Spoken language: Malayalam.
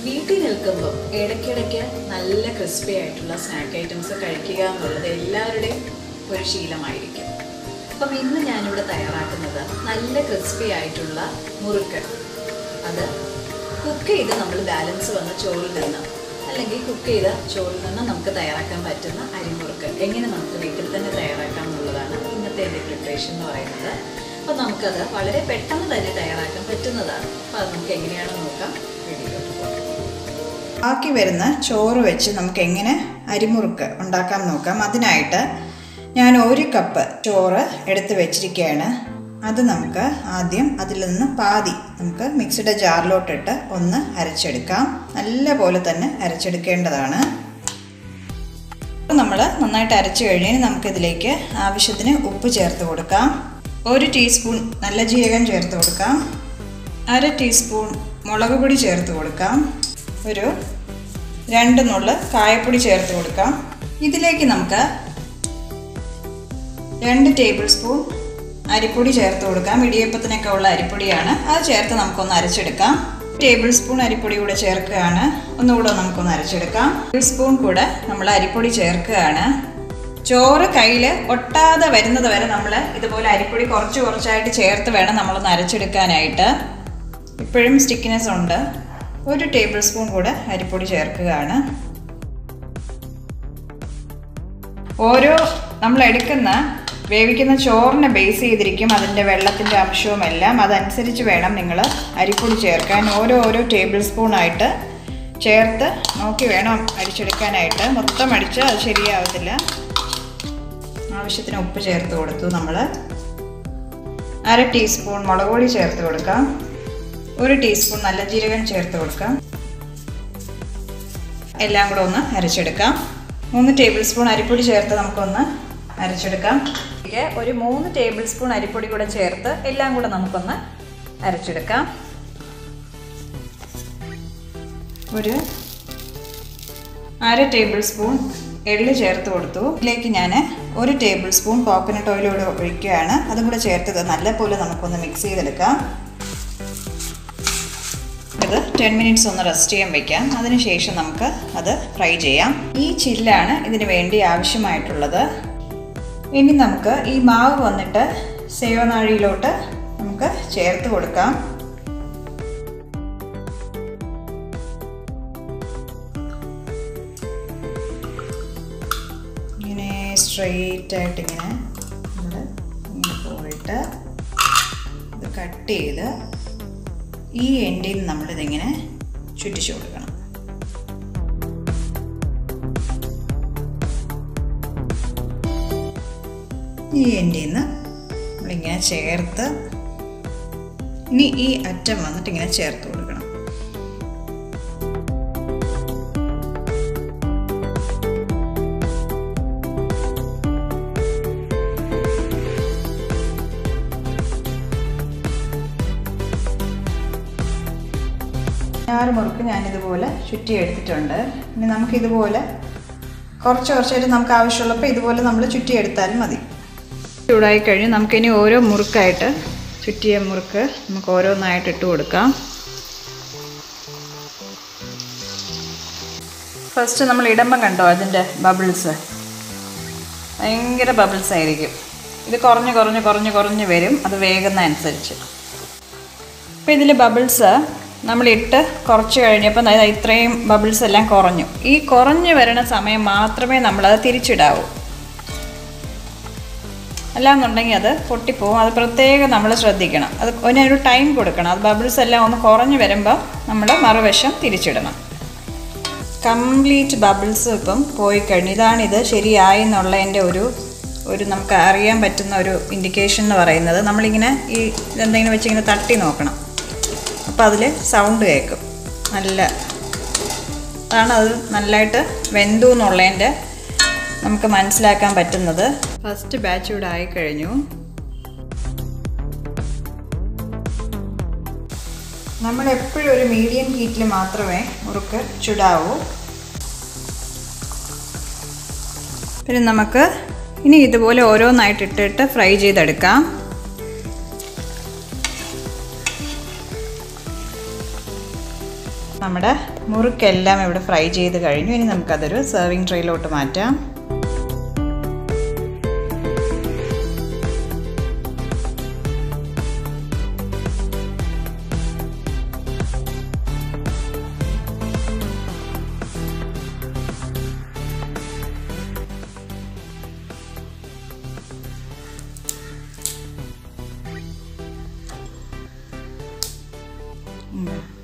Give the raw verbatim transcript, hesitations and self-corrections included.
വീട്ടിൽ നിൽക്കുമ്പോൾ ഇടയ്ക്കിടയ്ക്ക് നല്ല ക്രിസ്പി ആയിട്ടുള്ള സ്നാക്ക് ഐറ്റംസ് കഴിക്കുക എന്നുള്ളത് എല്ലാവരുടെയും ഒരു ശീലമായിരിക്കും. അപ്പം ഇന്ന് ഞാനിവിടെ തയ്യാറാക്കുന്നത് നല്ല ക്രിസ്പി ആയിട്ടുള്ള മുറുക്ക്. അത് കുക്ക് ചെയ്ത് നമ്മൾ ബാലൻസ് വന്ന ചോറിൽ നിന്ന് അല്ലെങ്കിൽ കുക്ക് ചെയ്ത ചോറിൽ നിന്ന് നമുക്ക് തയ്യാറാക്കാൻ പറ്റുന്ന അരിമുറുക്ക് എങ്ങനെ നമുക്ക് വീട്ടിൽ തന്നെ തയ്യാറാക്കാം എന്നുള്ളതാണ് ഇന്നത്തെ എൻ്റെ പ്രിപ്പറേഷൻ എന്ന് പറയുന്നത്. അപ്പോൾ നമുക്കത് വളരെ പെട്ടെന്ന് തന്നെ തയ്യാറാക്കാൻ പറ്റുന്നതാണ്. അപ്പോൾ അത് നമുക്ക് എങ്ങനെയാണെന്ന് നോക്കാം. വീഡിയോയിലോട്ട് പോകാം. ബാക്കി വരുന്ന ചോറ് വെച്ച് നമുക്ക് എങ്ങനെ അരിമുറുക്ക് ഉണ്ടാക്കാൻ നോക്കാം. അതിനായിട്ട് ഞാൻ ഒരു കപ്പ് ചോറ് എടുത്ത് വെച്ചിരിക്കുകയാണ്. അത് നമുക്ക് ആദ്യം അതിൽ നിന്ന് പാതി നമുക്ക് മിക്സിയുടെ ജാറിലോട്ടിട്ട് ഒന്ന് അരച്ചെടുക്കാം. നല്ല പോലെ തന്നെ അരച്ചെടുക്കേണ്ടതാണ്. നമ്മൾ നന്നായിട്ട് അരച്ചു കഴിഞ്ഞാൽ നമുക്കിതിലേക്ക് ആവശ്യത്തിന് ഉപ്പ് ചേർത്ത് കൊടുക്കാം. ഒരു ടീസ്പൂൺ നല്ല ജീരകം ചേർത്ത് കൊടുക്കാം. അര ടീസ്പൂൺ മുളക് പൊടി ചേർത്ത് കൊടുക്കാം. ഒരു രണ്ട് നുള്ള് കായപ്പൊടി ചേർത്ത് കൊടുക്കാം. ഇതിലേക്ക് നമുക്ക് രണ്ട് ടേബിൾ സ്പൂൺ അരിപ്പൊടി ചേർത്ത് കൊടുക്കാം. ഇടിയപ്പത്തിനൊക്കെ ഉള്ള അരിപ്പൊടിയാണ്. അത് ചേർത്ത് നമുക്കൊന്ന് അരച്ചെടുക്കാം. ടേബിൾ സ്പൂൺ അരിപ്പൊടി കൂടെ ചേർക്കുകയാണ്. ഒന്നുകൂടെ നമുക്കൊന്ന് അരച്ചെടുക്കാം. ഒരു സ്പൂൺ കൂടെ നമ്മൾ അരിപ്പൊടി ചേർക്കുകയാണ്. ചോറ് കയ്യിൽ ഒട്ടാതെ വരുന്നത് വരെ നമ്മൾ ഇതുപോലെ അരിപ്പൊടി കുറച്ച് കുറച്ചായിട്ട് ചേർത്ത് വേണം നമ്മളൊന്ന് അരച്ചെടുക്കാനായിട്ട്. ഇപ്പോഴും സ്റ്റിക്കിനെസ് ഉണ്ട്. ഒരു ടേബിൾ സ്പൂൺ കൂടെ അരിപ്പൊടി ചേർക്കുകയാണ്. ഓരോ നമ്മൾ എടുക്കുന്ന വേവിക്കുന്ന ചോറിനെ ബേസ് ചെയ്തിരിക്കും അതിൻ്റെ വെള്ളത്തിൻ്റെ അംശവുമെല്ലാം. അതനുസരിച്ച് വേണം നിങ്ങൾ അരിപ്പൊടി ചേർക്കാൻ. ഓരോ ഓരോ ടേബിൾ സ്പൂണായിട്ട് ചേർത്ത് നോക്കി വേണം അരിച്ചെടുക്കാനായിട്ട്. മൊത്തം അടിച്ച് അത് ശരിയാവത്തില്ല. ആവശ്യത്തിന് ഉപ്പ് ചേർത്ത് കൊടുത്തു. നമ്മൾ അര ടീസ്പൂൺ മുളക് പൊടി ചേർത്ത് കൊടുക്കാം. ഒരു ടീസ്പൂൺ നല്ല ജീരകം ചേർത്ത് കൊടുക്കാം. എല്ലാം കൂടെ ഒന്ന് അരച്ചെടുക്കാം. മൂന്ന് ടേബിൾ സ്പൂൺ അരിപ്പൊടി ചേർത്ത് നമുക്കൊന്ന് അരച്ചെടുക്കാം. ഒരു മൂന്ന് ടേബിൾ സ്പൂൺ അരിപ്പൊടി കൂടെ ചേർത്ത് എല്ലാം കൂടെ നമുക്കൊന്ന് അരച്ചെടുക്കാം. ഒരു അര ടേബിൾ സ്പൂൺ എള്ള് ചേർത്ത് കൊടുത്തു. ഇതിലേക്ക് ഞാൻ ഒരു ടേബിൾ സ്പൂൺ കോക്കനട്ട് ഓയിൽ കൂടെ ഒഴിക്കുകയാണ്. അതും കൂടെ ചേർത്തത് നല്ലപോലെ നമുക്കൊന്ന് മിക്സ് ചെയ്തെടുക്കാം. ഇത് ടെൻ മിനിറ്റ്സ് ഒന്ന് റെസ്റ്റ് ചെയ്യാൻ വെക്കാം. അതിനുശേഷം നമുക്ക് അത് ഫ്രൈ ചെയ്യാം. ഈ ചില്ലാണ് ഇതിന് വേണ്ടി ആവശ്യമായിട്ടുള്ളത്. ഇനി നമുക്ക് ഈ മാവ് വന്നിട്ട് സേവനാഴിയിലോട്ട് നമുക്ക് ചേർത്ത് കൊടുക്കാം. ഇങ്ങനെ സ്ട്രെയിറ്റ് ആയിട്ട് ഇങ്ങനെ നമ്മൾ ഇങ്ങനെ പോയിട്ട് ഇത് കട്ട് ചെയ്ത് ഈ എൻഡിൽ നിന്ന് നമ്മളിതിങ്ങനെ ചുറ്റിച്ചു കൊടുക്കണം. ഈ എൻഡിൽ നിന്ന് നമ്മളിങ്ങനെ ചേർത്ത് ഇനി ഈ അറ്റം വന്നിട്ട് ഇങ്ങനെ ചേർത്ത് കൊടുക്കണം. ആറ് മുറുക്ക് ഞാനിതുപോലെ ചുറ്റി എടുത്തിട്ടുണ്ട്. ഇനി നമുക്കിതുപോലെ കുറച്ച് കുറച്ചായിട്ട് നമുക്ക് ആവശ്യമുള്ളപ്പോൾ ഇതുപോലെ നമ്മൾ ചുറ്റിയെടുത്താലും മതി. ചൂടായി കഴിഞ്ഞ് നമുക്കിനി ഓരോ മുറുക്കായിട്ട് ചുറ്റിയ മുറുക്ക് നമുക്ക് ഓരോന്നായിട്ട് ഇട്ട് കൊടുക്കാം. ഫസ്റ്റ് നമ്മൾ ഇടുമ്പം കണ്ടോ അതിൻ്റെ ബബിൾസ് ഭയങ്കര ബബിൾസ് ആയിരിക്കും. ഇത് കുറഞ്ഞ് കുറഞ്ഞ് കുറഞ്ഞ് കുറഞ്ഞ് വരും അത് വേഗുന്നതനുസരിച്ച്. അപ്പോൾ ഇതിൽ ബബിൾസ് നമ്മളിട്ട് കുറച്ച് കഴിഞ്ഞപ്പോൾ അതായത് ഇത്രയും ബബിൾസ് എല്ലാം കുറഞ്ഞു. ഈ കുറഞ്ഞ് വരുന്ന സമയം മാത്രമേ നമ്മളത് തിരിച്ചിടാവൂ. അല്ലാന്നുണ്ടെങ്കിൽ അത് പൊട്ടിപ്പോവും. അത് പ്രത്യേകം നമ്മൾ ശ്രദ്ധിക്കണം. അത് അതിനൊരു ടൈം കൊടുക്കണം. അത് ബബിൾസ് എല്ലാം ഒന്ന് കുറഞ്ഞ് വരുമ്പോൾ നമ്മൾ മറുവശം തിരിച്ചിടണം. കംപ്ലീറ്റ് ബബിൾസ് ഇപ്പം പോയി കഴിഞ്ഞു. ഇതാണിത് ശരിയായി എന്നുള്ളതിൻ്റെ ഒരു ഒരു നമുക്ക് അറിയാൻ പറ്റുന്ന ഒരു ഇൻഡിക്കേഷൻ എന്ന് പറയുന്നത്. നമ്മളിങ്ങനെ ഈ ഇതെന്തെങ്കിലും വെച്ചിങ്ങനെ തട്ടി നോക്കണം. അപ്പോൾ അതിൽ സൗണ്ട് കേൾക്കും. നല്ല അതാണ് അത് നല്ലതായിട്ട് വെന്തു എന്നുള്ളതിൻ്റെ നമുക്ക് മനസ്സിലാക്കാൻ പറ്റുന്നത്. ഫസ്റ്റ് ബാച്ച് ഇവിടെ ആയിക്കഴിഞ്ഞു. നമ്മളെപ്പോഴും ഒരു മീഡിയം ഹീറ്റിൽ മാത്രമേ മുറുക്ക് ചുടാവൂ. പിന്നെ നമുക്ക് ഇനി ഇതുപോലെ ഓരോന്നായിട്ട് ഇട്ടിട്ട് ഫ്രൈ ചെയ്തെടുക്കാം. നമ്മുടെ മുറുക്കെല്ലാം ഇവിടെ ഫ്രൈ ചെയ്ത് കഴിഞ്ഞു. ഇനി നമുക്കതൊരു സെർവിങ് ട്രേയിലോട്ട് മാറ്റാം. Mm.